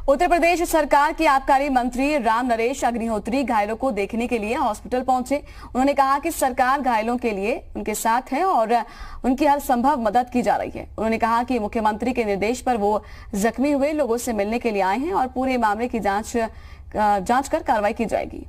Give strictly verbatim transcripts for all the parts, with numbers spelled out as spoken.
उत्तर प्रदेश सरकार के आबकारी मंत्री राम नरेश अग्निहोत्री घायलों को देखने के लिए हॉस्पिटल पहुंचे। उन्होंने कहा कि सरकार घायलों के लिए उनके साथ है और उनकी हर संभव मदद की जा रही है। उन्होंने कहा कि मुख्यमंत्री के निर्देश पर वो जख्मी हुए लोगों से मिलने के लिए आए हैं और पूरे मामले की जांच जांच कर कार्रवाई की जाएगी।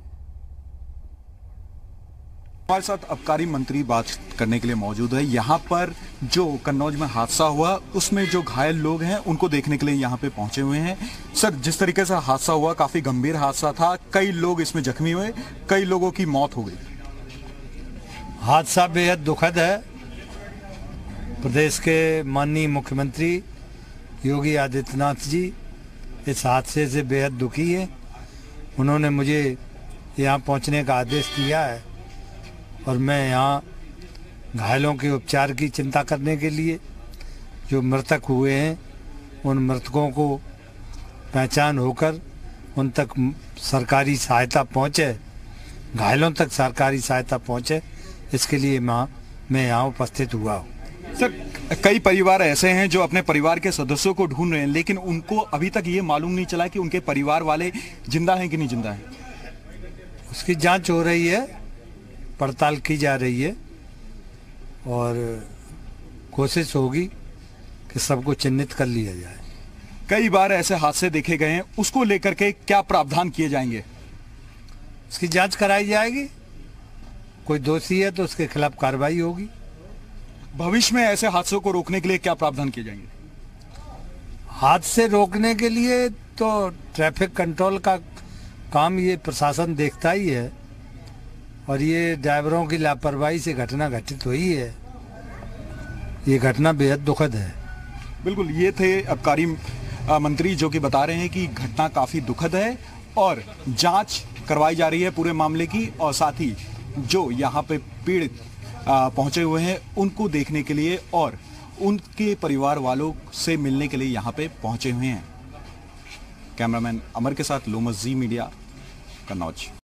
हमारे साथ आबकारी मंत्री बात करने के लिए मौजूद है। यहाँ पर जो कन्नौज में हादसा हुआ उसमें जो घायल लोग हैं उनको देखने के लिए यहाँ पे पहुंचे हुए हैं। सर, जिस तरीके से हादसा हुआ काफी गंभीर हादसा था, कई लोग इसमें जख्मी हुए, कई लोगों की मौत हो गई। हादसा बेहद दुखद है। प्रदेश के माननीय मुख्यमंत्री योगी आदित्यनाथ जी इस हादसे से बेहद दुखी है। उन्होंने मुझे यहाँ पहुँचने का आदेश दिया है और मैं यहाँ घायलों के उपचार की चिंता करने के लिए, जो मृतक हुए हैं उन मृतकों को पहचान होकर उन तक सरकारी सहायता पहुँचे, घायलों तक सरकारी सहायता पहुँचे, इसके लिए मैं मैं यहाँ उपस्थित हुआ हूँ। सर, कई परिवार ऐसे हैं जो अपने परिवार के सदस्यों को ढूंढ रहे हैं, लेकिन उनको अभी तक ये मालूम नहीं चला कि उनके परिवार वाले जिंदा हैं कि नहीं जिंदा हैं। उसकी जाँच हो रही है, पड़ताल की जा रही है और कोशिश होगी कि सबको चिन्हित कर लिया जाए। कई बार ऐसे हादसे देखे गए हैं, उसको लेकर के क्या प्रावधान किए जाएंगे? उसकी जांच कराई जाएगी, कोई दोषी है तो उसके खिलाफ कार्रवाई होगी। भविष्य में ऐसे हादसों को रोकने के लिए क्या प्रावधान किए जाएंगे? हादसे रोकने के लिए तो ट्रैफिक कंट्रोल का काम ये प्रशासन देखता ही है और ये ड्राइवरों की लापरवाही से घटना घटित हुई है। ये घटना बेहद दुखद है। बिल्कुल, ये थे आबकारी मंत्री जो कि बता रहे हैं कि घटना काफी दुखद है और जांच करवाई जा रही है पूरे मामले की, और साथ ही जो यहाँ पे पीड़ित पहुंचे हुए हैं उनको देखने के लिए और उनके परिवार वालों से मिलने के लिए यहाँ पे पहुंचे हुए हैं। कैमरामैन अमर के साथ लोमस जी मीडिया, कन्नौज।